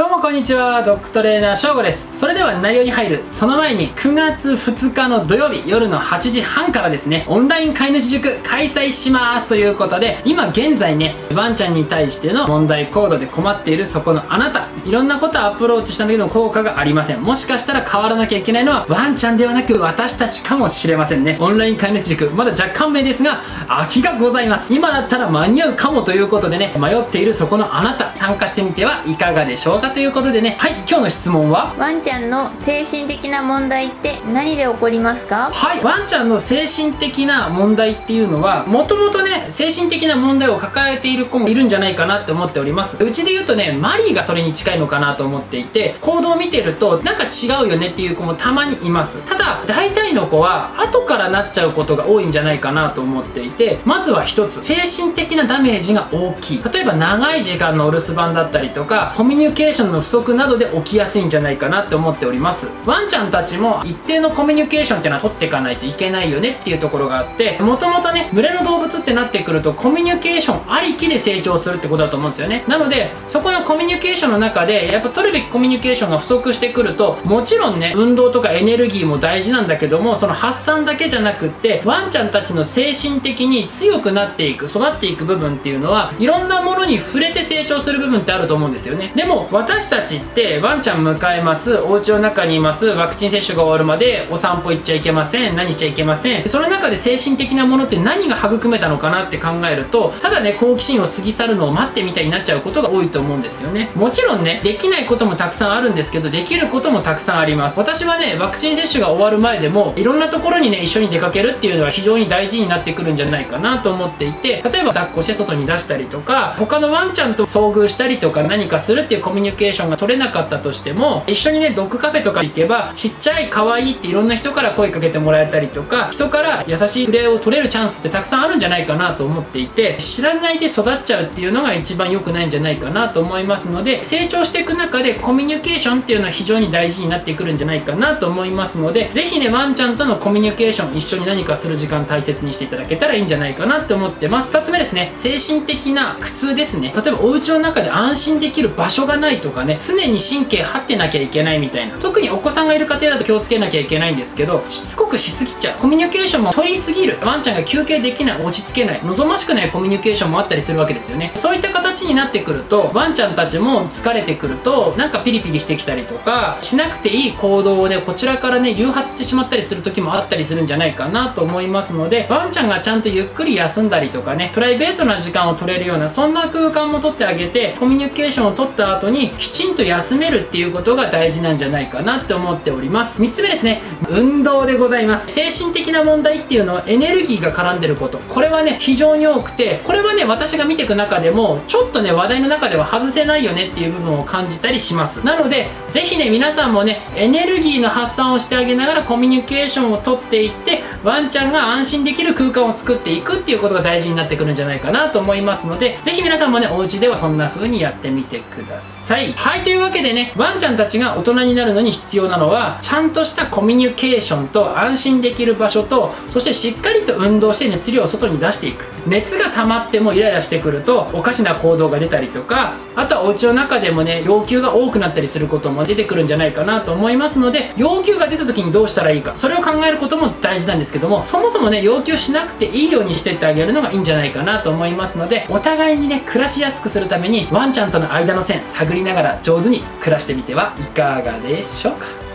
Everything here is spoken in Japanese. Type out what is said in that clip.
どうもこんにちは、ドッグトレーナーしょうごです。それでは内容に入るその前に、9月2日の土曜日夜の8時半からですね、オンライン飼い主塾開催しますということで、今現在ね、ワンちゃんに対しての問題行動で困っているそこのあなた、いろんなことをアプローチしたんだけど効果がありません。もしかしたら変わらなきゃいけないのはワンちゃんではなく私たちかもしれませんね。オンライン飼い主塾、まだ若干名ですが空きがございます。今だったら間に合うかもということでね、迷っているそこのあなた、参加してみてはいかがでしょうかということでね、はい、今日の質問は、 ワンちゃんの精神的な問題って何で起こりますか？ はい、ワンちゃんの精神的な問題っていうのは、もともとね、精神的な問題を抱えている子もいるんじゃないかなって思っております。うちで言うとね、マリーがそれに近いのかなと思っていて、行動を見てるとなんか違うよねっていう子もたまにいます。ただ大体の子は後からなっちゃうことが多いんじゃないかなと思っていて、まずは一つ、精神的なダメージが大きい。例えば長い時間のお留守番だったりとか、コミュニケーションの不足などで起きやすいんじゃないかなって思っております。ワンちゃんたちも一定のコミュニケーションっていうのは取っていかないといけないよねっていうところがあって、もともとね、群れの動物ってなってくるとコミュニケーションありきで成長するってことだと思うんですよね。なのでそこのコミュニケーションの中でやっぱ取るべきコミュニケーションが不足してくると、もちろんね、運動とかエネルギーも大事なんだけども、その発散だけじゃなくって、ワンちゃんたちの精神的に強くなっていく、育っていく部分っていうのは、いろんなものに触れて成長する部分ってあると思うんですよね。でも私たちってワンちゃん迎えます、お家の中にいます、ワクチン接種が終わるまでお散歩行っちゃいけません、何しちゃいけません。その中で精神的なものって何が育めたのかなって考えると、ただね、好奇心を過ぎ去るのを待ってみたいになっちゃうことが多いと思うんですよね。もちろんね、できないこともたくさんあるんですけど、できることもたくさんあります。私はね、ワクチン接種が終わる前でもいろんなところにね、一緒に出かけるっていうのは非常に大事になってくるんじゃないかなと思っていて、例えば抱っこして外に出したりとか、他のワンちゃんと遭遇したりとか、何かするっていうコミュニケーションが取れなかったとしても、一緒にね、ドッグカフェとか行けば、ちっちゃい可愛いっていろんな人から声かけてもらえたりとか、人から優しい触れ合いを取れるチャンスってたくさんあるんじゃないかなと思っていて、知らないで育っちゃうっていうのが一番良くないんじゃないかなと思いますので、成長していく中でコミュニケーションっていうのは非常に大事になってくるんじゃないかなと思いますので、ぜひね、ワンちゃんとのコミュニケーション、一緒に何かする時間大切にしていただけたらいいんじゃないかなって思ってます。2つ目ですね、精神的な苦痛ですね。例えばお家の中で安心できる場所がないとかね、常に神経張ってなきゃいけないみたいな、特にお子さんがいる家庭だと気をつけなきゃいけないんですけど、しつこくしすぎちゃう、コミュニケーションも取りすぎる、ワンちゃんが休憩できない、落ち着けない、望ましくないコミュニケーションもあったりするわけですよね。そういった形になってくると、ワンちゃんたちも疲れてくると、なんかピリピリしてきたりとか、しなくていい行動をね、こちらからね、誘発してしまったりする時もあったりするんじゃないかなと思いますので、ワンちゃんがちゃんとゆっくり休んだりとかね、プライベートな時間を取れるような、そんな空間も取ってあげて、コミュニケーションを取った後にきちんと休めるっていうことが大事なんじゃないかなって思っております。3つ目ですね、運動でございます。精神的な問題っていうのはエネルギーが絡んでること、これはね、非常に多くて、これはね、私が見ていく中でもちょっとね、話題の中では外せないよねっていう部分を感じたりします。なのでぜひね、皆さんもね、エネルギーの発散をしてあげながらコミュニケーションをとっていって、ワンちゃんが安心できる空間を作っていくっていうことが大事になってくるんじゃないかなと思いますので、ぜひ皆さんもね、お家ではそんな風にやってみてください。はい、というわけでね、ワンちゃんたちが大人になるのに必要なのは、ちゃんとしたコミュニケーションと安心できる場所と、そしてしっかりと運動して熱量を外に出していく。熱が溜まってもイライラしてくるとおかしな行動が出たりとか、あとはお家の中でもね、要求が多くなったりすることも出てくるんじゃないかなと思いますので、要求が出た時にどうしたらいいか、それを考えることも大事なんですけども、そもそもね、要求しなくていいようにしてってあげるのがいいんじゃないかなと思いますので、お互いにね、暮らしやすくするためにワンちゃんとの間の線探りながら上手に暮らしてみてはいかがでしょうか。